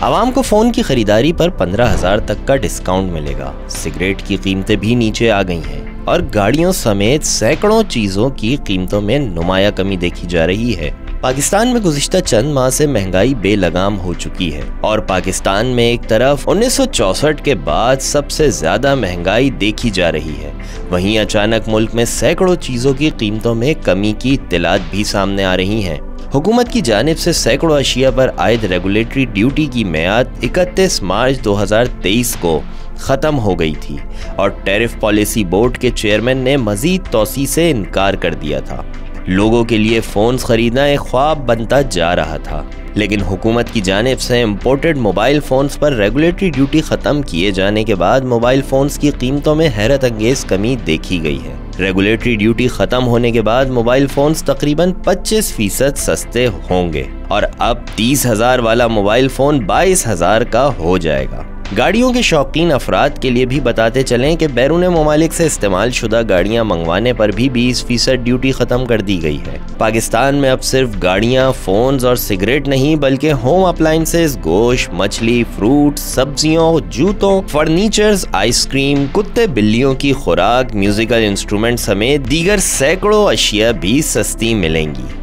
आवाम को फ़ोन की खरीदारी पर 15,000 तक का डिस्काउंट मिलेगा। सिगरेट की कीमतें भी नीचे आ गई हैं और गाड़ियों समेत सैकड़ों चीज़ों की कीमतों में नुमाया कमी देखी जा रही है। पाकिस्तान में गुज़िश्ता चंद माह से महंगाई बेलगाम हो चुकी है और पाकिस्तान में एक तरफ 1964 के बाद सबसे ज़्यादा महंगाई देखी जा रही है, वहीं अचानक मुल्क में सैकड़ों चीज़ों की कीमतों में कमी की इत्तलात भी सामने आ रही हैं। हुकूमत की जानिब से सैकड़ों अशिया पर आयद रेगुलेटरी ड्यूटी की मियाद 31 मार्च 2023 को ख़त्म हो गई थी और टैरिफ पॉलिसी बोर्ड के चेयरमैन ने मज़ीद तोसी से इनकार कर दिया था। लोगों के लिए फ़ोन्स खरीदना एक ख्वाब बनता जा रहा था, लेकिन हुकूमत की जानिब से इम्पोर्टेड मोबाइल फ़ोन्स पर रेगुलेटरी ड्यूटी ख़त्म किए जाने के बाद मोबाइल फ़ोन्स की कीमतों में हैरत अंगेज़ कमी देखी गई है। रेगुलेटरी ड्यूटी ख़त्म होने के बाद मोबाइल फ़ोन्स तकरीबन 25% सस्ते होंगे और अब 30,000 वाला मोबाइल फ़ोन 22,000 का हो जाएगा। गाड़ियों के शौकीन अफराद के लिए भी बताते चलें कि बैरून ममालिक से इस्तेमाल शुदा गाड़ियां मंगवाने पर भी 20% ड्यूटी ख़त्म कर दी गई है। पाकिस्तान में अब सिर्फ गाड़ियां, फ़ोन्स और सिगरेट नहीं बल्कि होम अप्लाइंसेस, गोश्त, मछली, फ्रूट, सब्जियों, जूतों, फर्नीचर्स, आइसक्रीम, कुत्ते बिल्लियों की खुराक, म्यूजिकल इंस्ट्रूमेंट समेत दीगर सैकड़ों अशिया भी सस्ती मिलेंगी।